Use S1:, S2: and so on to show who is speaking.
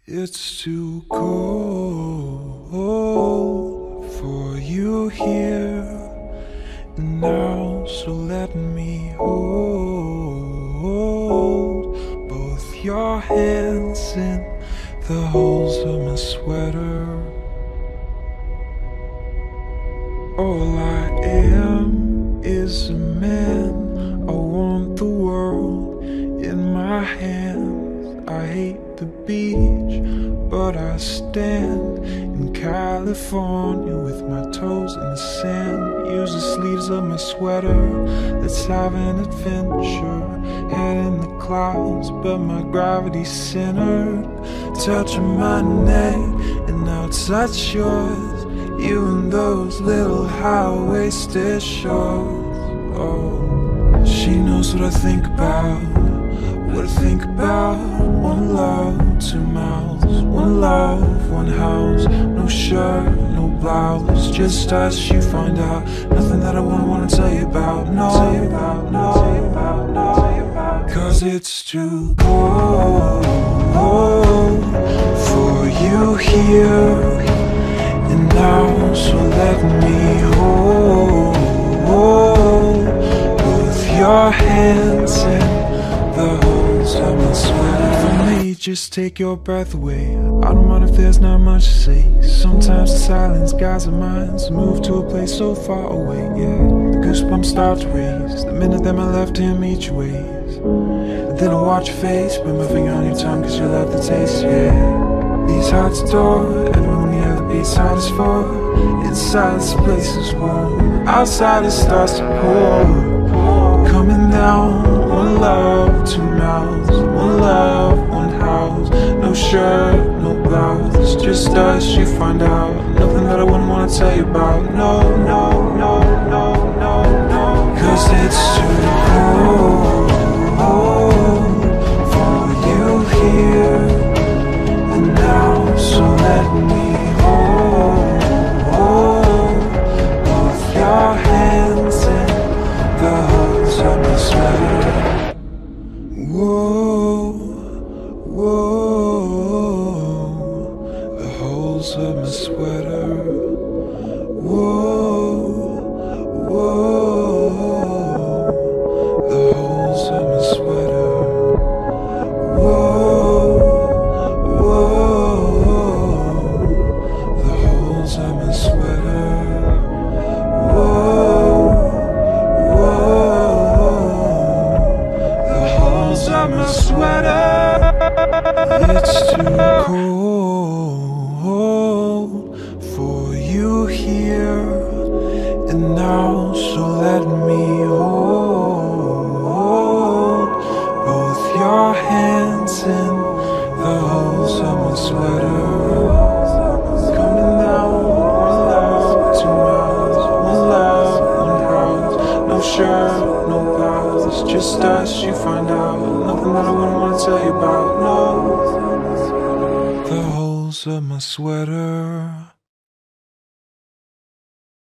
S1: It's too cold for you here and now, so let me hold both your hands in the holes of my sweater. All I am is a man. I want the world in my hands. I hate the beach, but I stand in California with my toes in the sand. Use the sleeves of my sweater. Let's have an adventure. Head in the clouds, but my gravity's centered. Touching my neck, and now it's touch yours. You and those little high-waisted shorts. Oh, she knows what I think about. What I think about. One love, two mouths. One love, one house. No shirt, no blouse. Just us, you find out. Nothing that I wouldn't want to tell you about. No, cause it's too cold for you here and now, so let me hold both your hands in the holes of my sweater. For me, just take your breath away. I don't mind if there's not much to say. Sometimes the silence guides our minds. Move to a place so far away, yeah. The goosebumps start to raise the minute that my left hand meets your ways. And then I watch your face, put my finger on your tongue cause you love the taste, yeah. These hearts adore everyone the other beats heart is for. Inside this place is warm, outside it starts to pour. Coming down, one love, two mouths. One love, one house. No shirt, no blouse. Just us, you find out. Nothing that I wouldn't want to tell you about. No, cause it's too cold for you here and now, so let me hold both your hands in the holes of my sweater. Whoa, whoa, the holes of my sweater. Whoa, whoa, the holes of my sweater. Whoa, whoa, the holes of my sweater. Whoa, of my sweater. It's too cold for you here and now, so let me hold both your hands in the holes of my sweater. Coming down, one love, two mouths. One love, one house. No shirt, no blouse. Just us, you find out. Nothing that I wouldn't want to tell you about, no. The holes of my sweater.